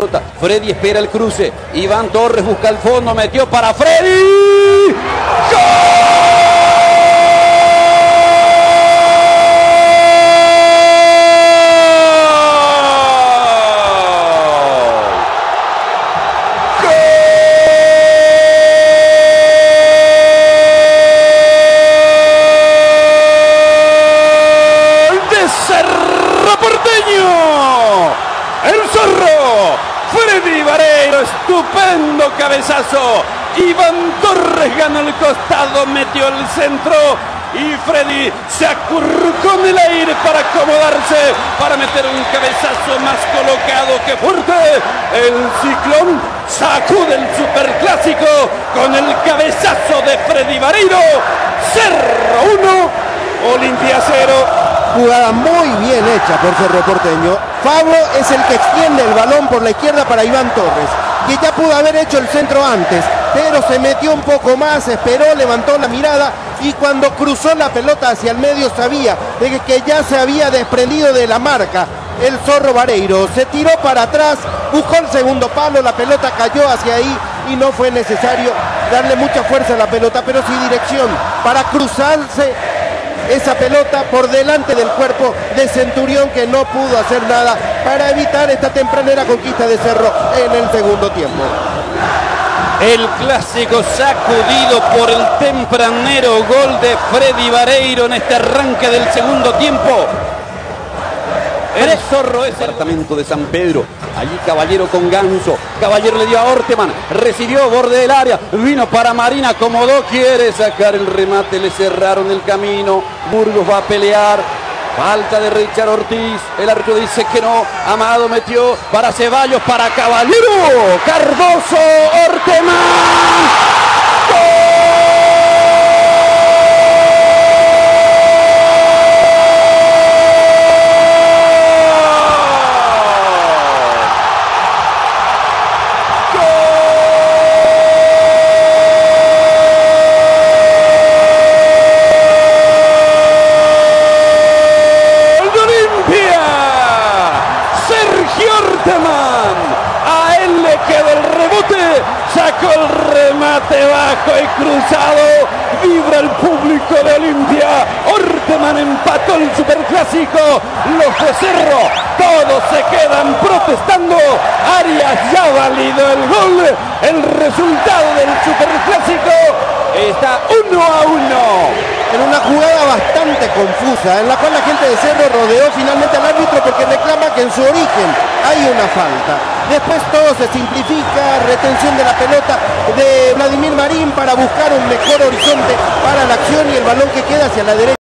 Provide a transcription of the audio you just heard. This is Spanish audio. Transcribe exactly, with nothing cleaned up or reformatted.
Freddy espera el cruce. Iván Torres busca el fondo, metió para Freddy. ¡Gol! Cerro Porteño, el Zorro, Freddy Vareiro, estupendo cabezazo. Iván Torres ganó el costado, metió el centro y Freddy se acurrucó en el aire para acomodarse, para meter un cabezazo más colocado que fuerte. El Ciclón sacude el superclásico con el cabezazo de Freddy Vareiro. Cerro uno, Olimpia cero. Jugada muy bien hecha por Cerro Porteño. Fabio es el que extiende el balón por la izquierda para Iván Torres, que ya pudo haber hecho el centro antes, pero se metió un poco más, esperó, levantó la mirada y cuando cruzó la pelota hacia el medio sabía de que ya se había desprendido de la marca el Zorro Vareiro. Se tiró para atrás, buscó el segundo palo, la pelota cayó hacia ahí y no fue necesario darle mucha fuerza a la pelota, pero sí dirección para cruzarse esa pelota por delante del cuerpo de Centurión, que no pudo hacer nada para evitar esta tempranera conquista de Cerro en el segundo tiempo. El clásico sacudido por el tempranero gol de Freddy Vareiro en este arranque del segundo tiempo. El Zorro es el departamento de San Pedro. Allí Caballero con Ganso. Caballero le dio a Orteman. Recibió borde del área. Vino para Marina. Acomodó. Quiere sacar el remate. Le cerraron el camino. Burgos va a pelear. Falta de Richard Ortiz. El árbitro dice que no. Amado metió para Ceballos. Para Caballero. Cardoso. Orteman. ¡Gol! A él le quedó el rebote, sacó el remate bajo y cruzado. Vibra el público de Olimpia. Orteman empató el superclásico. Los de Cerro todos se quedan protestando. Arias ya valido el gol. El resultado del superclásico está uno a uno. En una jugada bastante confusa, en la cual la gente de Cerro rodeó finalmente al árbitro porque reclama que en su origen hay una falta. Después todo se simplifica, retención de la pelota de Vladimir Marín para buscar un mejor horizonte para la acción y el balón que queda hacia la derecha.